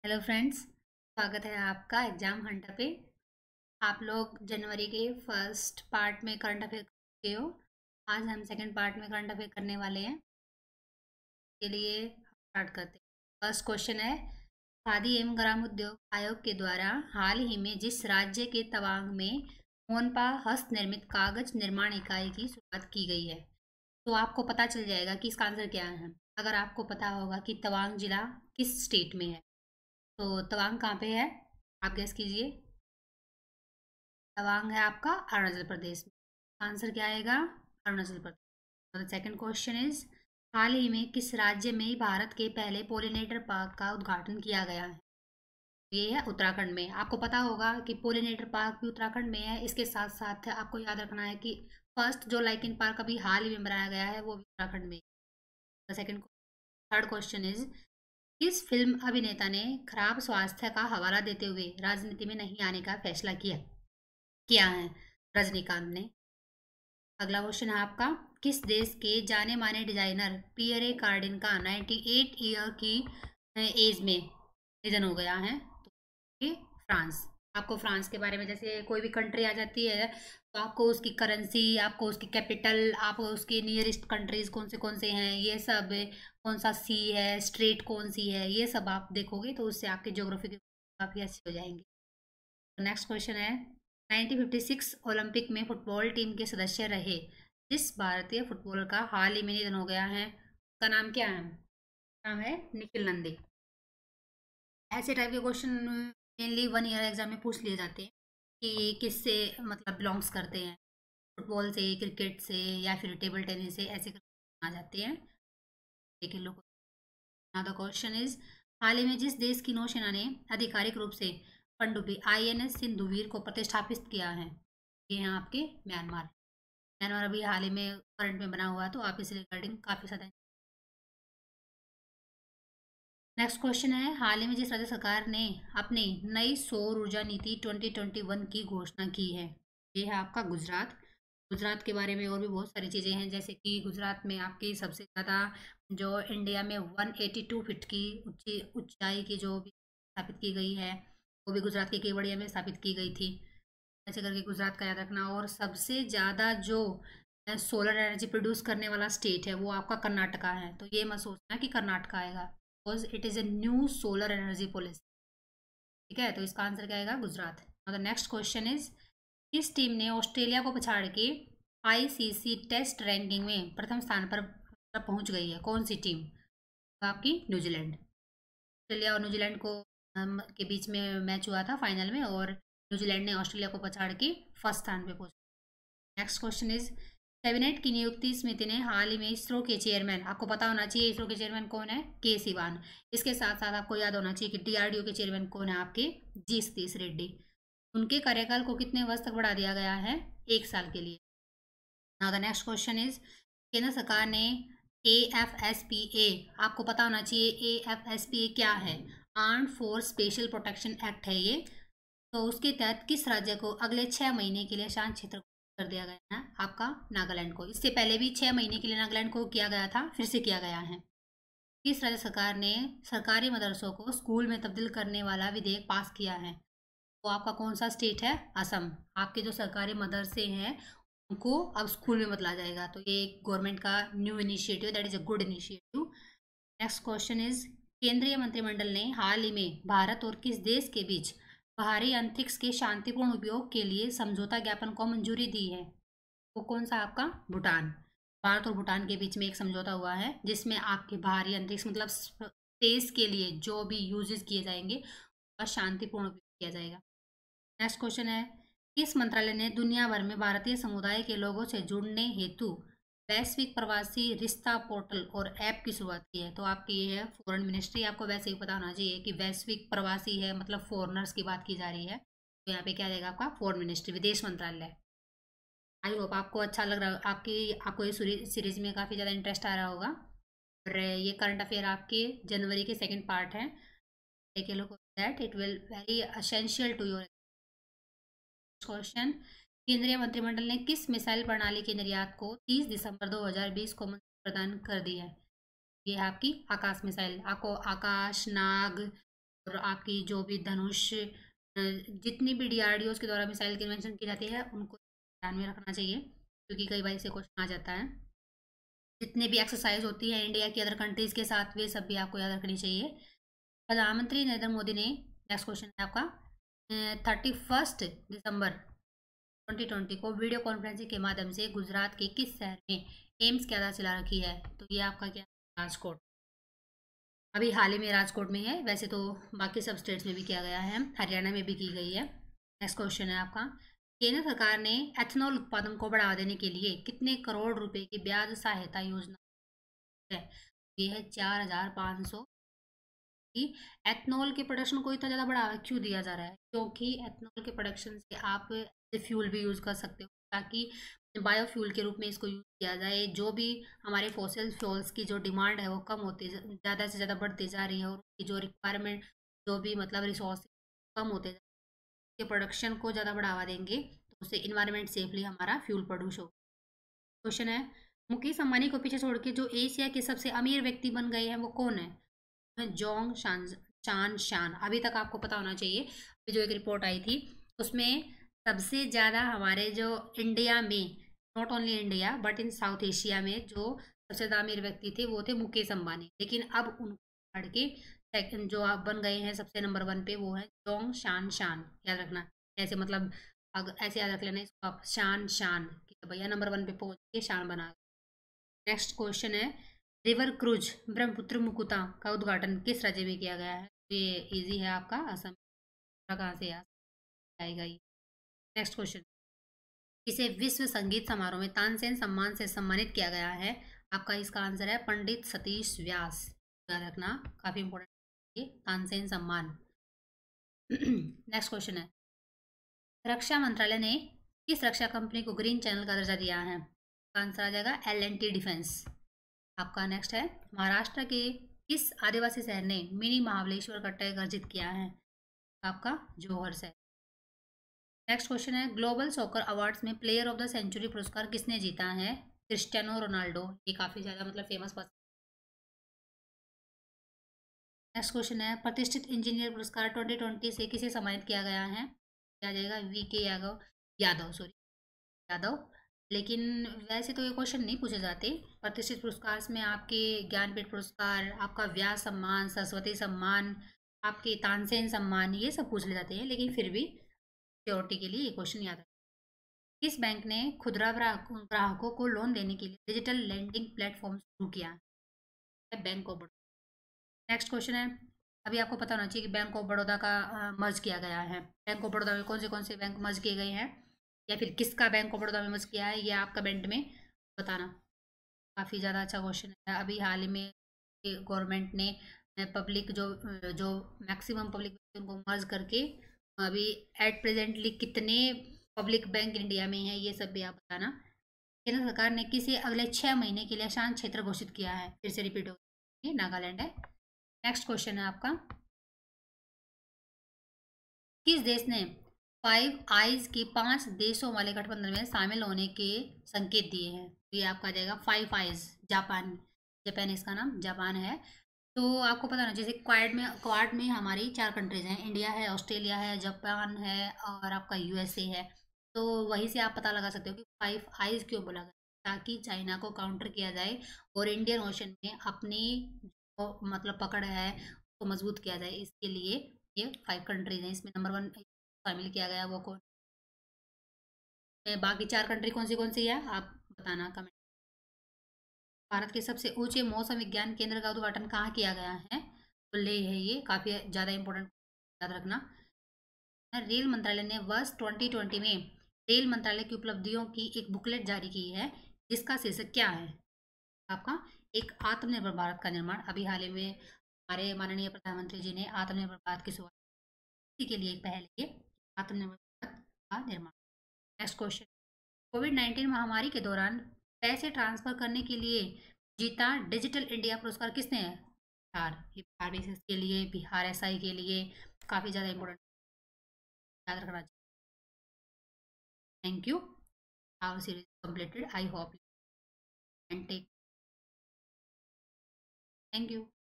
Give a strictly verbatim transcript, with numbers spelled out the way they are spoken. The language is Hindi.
हेलो फ्रेंड्स, स्वागत है आपका एग्जाम हंटर पे। आप लोग जनवरी के फर्स्ट पार्ट में करंट अफेयर के हो। आज हम सेकंड पार्ट में करंट अफेयर करने वाले हैं। के लिए स्टार्ट करते हैं। फर्स्ट क्वेश्चन है, खादी एवं ग्रामोद्योग आयोग के द्वारा हाल ही में जिस राज्य के तवांग में मोनपा हस्त निर्मित कागज निर्माण इकाई की शुरुआत की गई है, तो आपको पता चल जाएगा कि इसका आंसर क्या है। अगर आपको पता होगा कि तवांग जिला किस स्टेट में है, तो तवांग कहाँ पे है, आप गेस कीजिए। तवांग है आपका अरुणाचल प्रदेश में। आंसर क्या आएगा? अरुणाचल प्रदेश। और सेकंड क्वेश्चन इज, हाल ही में किस राज्य में भारत के पहले पोलिनेटर पार्क का उद्घाटन किया गया है? ये है उत्तराखंड में। आपको पता होगा कि पोलिनेटर पार्क भी उत्तराखंड में है। इसके साथ साथ आपको याद रखना है कि फर्स्ट जो लाइकिन पार्क अभी हाल ही में बनाया गया है वो भी उत्तराखंड में। सेकंड थर्ड क्वेश्चन इज, किस फिल्म अभिनेता ने खराब स्वास्थ्य का हवाला देते हुए राजनीति में नहीं आने का फैसला किया किया है? रजनीकांत ने। अगला क्वेश्चन है आपका, किस देश के जाने माने डिजाइनर पियरे कार्डिन का अट्ठानवे ईयर की एज में निधन हो गया है? तो ये फ्रांस। आपको फ्रांस के बारे में, जैसे कोई भी कंट्री आ जाती है तो आपको उसकी करेंसी, आपको उसकी कैपिटल, आपको उसकी नियरेस्ट कंट्रीज कौन से कौन से हैं, ये सब, कौन सा सी है, स्ट्रेट कौन सी है, ये सब आप देखोगे तो उससे आपकी ज्योग्राफी काफ़ी अच्छी हो जाएंगी। नेक्स्ट क्वेश्चन है, नाइनटीन फिफ्टी सिक्स ओलंपिक में फुटबॉल टीम के सदस्य रहे जिस भारतीय फुटबॉलर का हाल ही में निधन हो गया है, उसका नाम क्या है? नाम है निखिल नंदी। ऐसे टाइप के question mainly one year exam में पूछ लिए जाते हैं कि ये किससे मतलब बिलोंग्स करते हैं, फुटबॉल से, क्रिकेट से, या फिर टेबल टेनिस से, ऐसे करके आ जाते हैं। देखिए लोग। नाउ द क्वेश्चन इज, हाल ही में जिस देश की नौसेना ने आधिकारिक रूप से पनडुब्बी आईएनएस सिंधुवीर को प्रतिष्ठापित किया है, ये हैं आपके म्यांमार। म्यांमार अभी हाल ही में करंट में बना हुआ है, तो आप इस रिगार्डिंग काफ़ी ज़्यादा। नेक्स्ट क्वेश्चन है, हाल ही में जिस राज्य सरकार ने अपनी नई सौर ऊर्जा नीति ट्वेंटी ट्वेंटी वन की घोषणा की है, ये है आपका गुजरात। गुजरात के बारे में और भी बहुत सारी चीज़ें हैं, जैसे कि गुजरात में आपकी सबसे ज़्यादा जो इंडिया में वन एटी टू फीट की ऊंची ऊंचाई की जो भी स्थापित की गई है, वो भी गुजरात के केवड़िया में स्थापित की गई थी। ऐसे करके गुजरात का याद रखना। और सबसे ज़्यादा जो सोलर एनर्जी प्रोड्यूस करने वाला स्टेट है वो आपका कर्नाटका है, तो ये मत सोचना कि कर्नाटका आएगा, because it is a new solar energy policy. ठीक है, तो इसका आंसर क्या आएगा? गुजरात। और द नेक्स्ट क्वेश्चन इज, किस टीम ने ऑस्ट्रेलिया को पछाड़ के आईसीसी टेस्ट रैंकिंग में प्रथम स्थान पर पहुंच गई है? कौन सी टीम? तो आपकी न्यूजीलैंड। ऑस्ट्रेलिया और न्यूजीलैंड को हम, के बीच में मैच हुआ था फाइनल में, और न्यूजीलैंड ने ऑस्ट्रेलिया को पछाड़ के फर्स्ट स्थान पे पहुंचा। नेक्स्ट क्वेश्चन इज, कैबिनेट की नियुक्ति समिति ने हाल ही में इसरो के चेयरमैन, आपको पता होना चाहिए इसरो के चेयरमैन कौन है? के सिवान। इसके साथ साथ आपको याद होना चाहिए कि डीआरडीओ के चेयरमैन कौन है? आपके जी सतीश रेड्डी। उनके कार्यकाल को कितने वर्ष तक बढ़ा दिया गया है? एक साल के लिए। Now the next question is, केंद्र सरकार ने A F S P A, आपको पता होना चाहिए A F S P A क्या है? Armed force special protection act है ये। तो उसके तहत किस राज्य को अगले छः महीने के लिए शांत क्षेत्र कर दिया गया है? आपका नागालैंड को। इससे पहले भी छः महीने के लिए नागालैंड को किया गया था, फिर से किया गया है। किस राज्य सरकार ने सरकारी मदरसों को स्कूल में तब्दील करने वाला विधेयक पास किया है? तो आपका कौन सा स्टेट है? असम। आपके जो सरकारी मदरसे हैं उनको अब स्कूल में बदला जाएगा, तो ये गवर्नमेंट का new initiative, that is a good initiative. Next question is, केंद्रीय मंत्रिमंडल ने हाल ही में भारत और किस देश के बीच बाहरी अंतरिक्ष के शांतिपूर्ण उपयोग के लिए समझौता ज्ञापन को मंजूरी दी है? वो कौन सा? आपका भूटान। भारत और भूटान के बीच में एक समझौता हुआ है जिसमें आपके बाहरी अंतरिक्ष मतलब स्पेस के लिए जो भी यूजेस किए जाएंगे उसका शांतिपूर्ण उपयोग किया जाएगा। नेक्स्ट क्वेश्चन है, किस मंत्रालय ने दुनिया भर में भारतीय समुदाय के लोगों से जुड़ने हेतु वैश्विक प्रवासी रिश्ता पोर्टल और ऐप की शुरुआत की है? तो आपकी ये है फॉरेन मिनिस्ट्री। आपको वैसे ही पता होना चाहिए कि वैश्विक प्रवासी है मतलब फॉरेनर्स की बात की जा रही है, तो यहाँ पे क्या रहेगा? आपका फॉरेन मिनिस्ट्री, विदेश मंत्रालय। आई होप आपको अच्छा लग रहा, आपकी आपको ये सीरीज में काफ़ी ज़्यादा इंटरेस्ट आ रहा होगा। और ये करंट अफेयर आपके जनवरी के सेकंड पार्ट है। Take a look that, it will very essential to your question. केंद्रीय मंत्रिमंडल ने किस मिसाइल प्रणाली के निर्यात को तीस दिसंबर दो हज़ार बीस को मंजूरी प्रदान कर दी है? ये है आपकी आकाश मिसाइल। आपको आकाश, नाग, और आपकी जो भी धनुष अ, जितनी भी डीआरडीओ के द्वारा मिसाइल की इन्वेंशन की जाती है उनको ध्यान में रखना चाहिए, क्योंकि कई बार इसे क्वेश्चन आ जाता है। जितने भी एक्सरसाइज होती है इंडिया की अदर कंट्रीज के साथ, वे सब भी आपको याद रखनी चाहिए। प्रधानमंत्री नरेंद्र मोदी ने, नेक्स्ट क्वेश्चन है आपका, thirty first December twenty twenty को वीडियो कॉन्फ्रेंसिंग के माध्यम से गुजरात के किस शहर में एम्स की आधारशिला रखी है? तो ये आपका क्या, राजकोट। अभी हाल ही में राजकोट में है, वैसे तो बाकी सब स्टेट्स में भी किया गया है, हरियाणा में भी की गई है। नेक्स्ट क्वेश्चन है आपका, केंद्र सरकार ने एथनॉल उत्पादन को बढ़ावा देने के लिए कितने करोड़ रुपए की ब्याज सहायता योजना है? ये है चार हजार पाँच सौ। कि एथनॉल के प्रोडक्शन को इतना ज़्यादा बढ़ावा क्यों दिया जा रहा है? क्योंकि एथनॉल के प्रोडक्शन से आप फ्यूल भी यूज़ कर सकते हो, ताकि बायोफ्यूल के रूप में इसको यूज़ किया जाए। जो भी हमारे फॉसिल फ्यूल्स की जो डिमांड है वो कम होती, ज़्यादा से ज़्यादा बढ़ती जा रही है, और उसकी जो रिक्वायरमेंट, जो भी मतलब रिसोर्स कम होते जा के प्रोडक्शन को ज़्यादा बढ़ावा देंगे, तो उससे इन्वायरमेंट सेफली हमारा फ्यूल प्रोड्यूस हो। क्वेश्चन है, मुकेश अंबानी को पीछे छोड़ के जो एशिया के सबसे अमीर व्यक्ति बन गए हैं वो कौन है? जोंग शान चान शान। अभी तक आपको पता होना चाहिए, अभी जो एक रिपोर्ट आई थी उसमें सबसे ज़्यादा हमारे जो इंडिया में, not only India but in South Asia में, जो सबसे ज़्यादा अमीर व्यक्ति थे वो थे मुकेश अंबानी। लेकिन अब उनको हट के सेकंड जो आप बन गए हैं सबसे नंबर वन पे, वो है जोंग शान शान। याद रखना, ऐसे मतलब अगर ऐसे याद रख लेना इसको आप, शान शान, कि भैया नंबर वन पे पहुंच के शान बना। नेक्स्ट क्वेश्चन है, रिवर क्रूज ब्रह्मपुत्र मुकुता का उद्घाटन किस राज्य में किया गया है? तो ये इजी है आपका, असम। कहाँ से याद आएगा ये? नेक्स्ट क्वेश्चन, इसे विश्व संगीत समारोह में तानसेन सम्मान से सम्मानित किया गया है? आपका इसका आंसर है पंडित सतीश व्यास। याद रखना, काफी इंपॉर्टेंट ये तानसेन सम्मान। नेक्स्ट क्वेश्चन है, रक्षा मंत्रालय ने किस रक्षा कंपनी को ग्रीन चैनल का दर्जा दिया है? आंसर आ जाएगा एल एन टी डिफेंस। आपका नेक्स्ट है, महाराष्ट्र के किस आदिवासी शहर ने मिनी महाबलेश्वर का टैग अर्जित किया है? आपका जोहर से। नेक्स्ट क्वेश्चन है, ग्लोबल सॉकर अवार्ड्स में प्लेयर ऑफ द सेंचुरी पुरस्कार किसने जीता है? Cristiano Ronaldo. ये काफी ज्यादा मतलब फेमस पर्सन। नेक्स्ट क्वेश्चन है, प्रतिष्ठित इंजीनियर पुरस्कार ट्वेंटी ट्वेंटी से किसे सम्मानित किया गया है? क्या जाएगा, वी के यादव, यादव सॉरी यादव। लेकिन वैसे तो ये क्वेश्चन नहीं पूछे जाते। प्रतिष्ठित पुरस्कार में आपके ज्ञानपीठ पुरस्कार, आपका व्यास सम्मान, सरस्वती सम्मान, आपके तानसेन सम्मान, ये सब पूछ ले जाते हैं, लेकिन फिर भी सिक्योरिटी के लिए ये क्वेश्चन याद रखें। किस बैंक ने खुदरा ग्राहकों को लोन देने के लिए डिजिटल लेंडिंग प्लेटफॉर्म शुरू किया है? Bank of Baroda. Next question है, अभी आपको पता होना चाहिए कि बैंक ऑफ बड़ौदा का मर्ज किया गया है। बैंक ऑफ बड़ौदा में कौन से कौन से बैंक मर्ज किए गए हैं, या फिर किसका बैंक ऑफ बड़ौदा में मर्ज किया है, ये आप कमेंट में बताना। काफ़ी ज़्यादा अच्छा क्वेश्चन है। अभी हाल ही में गवर्नमेंट ने पब्लिक जो जो मैक्सिमम पब्लिक उनको मर्ज करके, अभी एट प्रेजेंटली कितने पब्लिक बैंक इंडिया में है ये सब भी आप बताना। केंद्र सरकार ने किसे अगले छः महीने के लिए शांत क्षेत्र घोषित किया है? फिर से रिपीट हो, ये नागालैंड है। नेक्स्ट क्वेश्चन है आपका, किस देश ने फाइव आइज के पांच देशों वाले गठबंधन में शामिल होने के संकेत दिए हैं? ये आपका जाएगा फाइव आइज, जापान। जापान इसका नाम, जापान है। तो आपको पता ना, जैसे क्वाड में क्वाड में हमारी चार कंट्रीज हैं, इंडिया है, ऑस्ट्रेलिया है, जापान है, और आपका यूएसए है। तो वहीं से आप पता लगा सकते हो कि फाइव आइज क्यों बोला गया, ताकि चाइना को काउंटर किया जाए और इंडियन ओशन में अपनी जो मतलब पकड़ है उसको मजबूत किया जाए। इसके लिए ये फाइव कंट्रीज हैं, इसमें नंबर वन शामिल किया गया, वो कौन? बाकी चार कंट्री कौन सी कौन सी है आप बताना कमेंट। भारत के सबसे ऊंचे मौसम विज्ञान केंद्र का उद्घाटन कहाँ किया गया है? तो ले है, ये काफ़ी ज़्यादा इंपॉर्टेंट, याद रखना। रेल मंत्रालय ने वर्ष ट्वेंटी ट्वेंटी में रेल मंत्रालय की उपलब्धियों की एक बुकलेट जारी की है, जिसका शीर्षक क्या है? आपका एक आत्मनिर्भर भारत का निर्माण। अभी हाल ही में हमारे माननीय प्रधानमंत्री जी ने आत्मनिर्भर भारत की शुरुआत, इसी के लिए एक पहल की, आत्मनिर्भर भारत का निर्माण। नेक्स्ट क्वेश्चन, कोविड नाइन्टीन महामारी के दौरान पैसे ट्रांसफर करने के लिए जीता डिजिटल इंडिया पुरस्कार किसने है? बिहार। ये बिहार भी इसके लिए, बिहार एसआई के लिए काफ़ी ज़्यादा इंपॉर्टेंट, याद रखना चाहिए। Thank you, our series completed, I hope you can take, thank you।